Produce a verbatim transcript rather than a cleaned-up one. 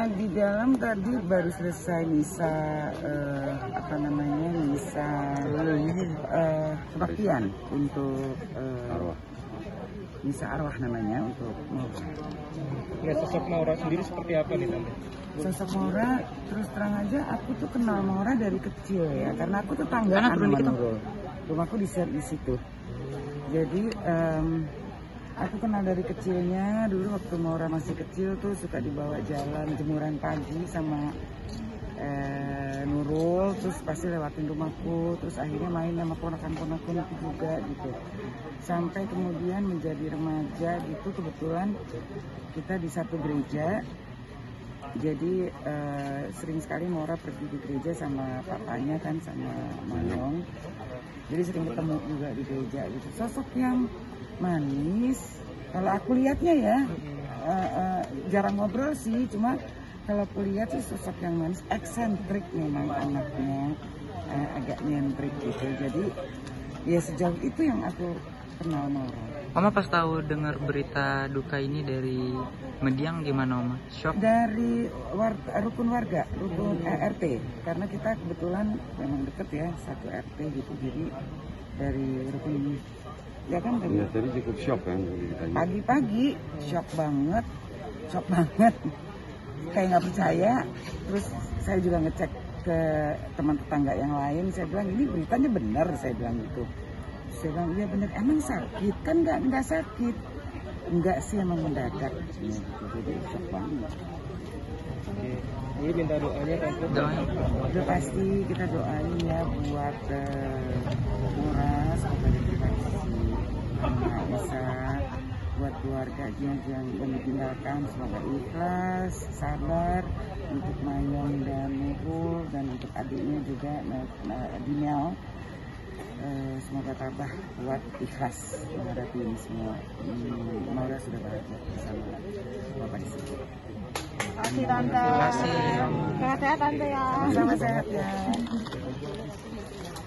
di dalam tadi baru selesai misa uh, apa namanya misa uh, kebaktian untuk uh, misa arwah namanya untuk Maura. Ya, sosok Maura sendiri seperti apa nih Tante? Sosok Maura terus terang aja aku tuh kenal Maura dari kecil ya, karena aku tetanggaan sama Nurul. Rumahku di di situ. Jadi um, aku kenal dari kecilnya. Dulu waktu Maura masih kecil tuh suka dibawa jalan jemuran pagi sama eh, Nurul, terus pasti lewatin rumahku, terus akhirnya main sama ponakan-ponakan itu juga gitu. Sampai kemudian menjadi remaja gitu, kebetulan kita di satu gereja. Jadi eh, sering sekali Maura pergi di gereja sama papanya kan, sama Manong. Jadi sering ketemu juga di gereja gitu. Sosok yang manis, kalau aku lihatnya ya, uh, uh, jarang ngobrol sih, cuma kalau aku lihat sih sosok yang manis, eksentrik memang anaknya, uh, agak nyentrik gitu. Jadi ya sejauh itu yang aku kenal Maura. Oma pas tahu dengar berita duka ini dari Mediang gimana Oma? Shock? Dari war rukun warga, rukun eh, R T, karena kita kebetulan memang deket ya, satu R T gitu, jadi dari rukun. Ya kan tadi. Ya, tadi cukup shock kan ditanya. Pagi-pagi shock banget, shock banget. Kayak nggak percaya. Terus saya juga ngecek ke teman tetangga yang lain. Saya bilang ini beritanya benar. Saya bilang gitu. Saya bilang iya benar. Emang sakit kan? Nggak nggak sakit. Enggak sih, emang mendadak. Gitu. Jadi shock banget. Oke. Jadi minta doanya kan? Doain. Udah pasti kita doain ya buat uh, Maura semoga diberi Nggak bisa buat keluarganya yang meninggalkan, semoga ikhlas, sabar untuk Mayong dan Nurul, dan untuk adiknya juga Dinel. Uh, semoga tabah kuat, ikhlas menghadapi ini semua. Hmm, Maura sudah bahagia bersama Bapak di sini. Terima kasih Tante. Terima kasih. Sehat-sehat Tante ya. Sama sehat ya.